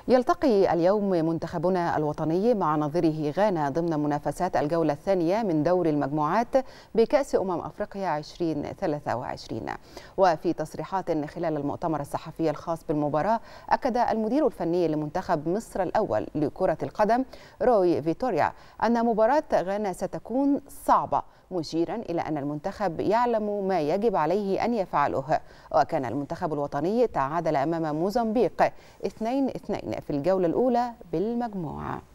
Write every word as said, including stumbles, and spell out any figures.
يلتقي اليوم منتخبنا الوطني مع نظيره غانا ضمن منافسات الجولة الثانية من دور المجموعات بكأس أمم أفريقيا ألفين وثلاثة وعشرين. وفي تصريحات خلال المؤتمر الصحفي الخاص بالمباراة، أكد المدير الفني لمنتخب مصر الأول لكرة القدم روي فيتوريا أن مباراة غانا ستكون صعبة، مشيرا إلى أن المنتخب يعلم ما يجب عليه أن يفعله. وكان المنتخب الوطني تعادل أمام موزمبيق اثنين اثنين في الجولة الأولى بالمجموعة.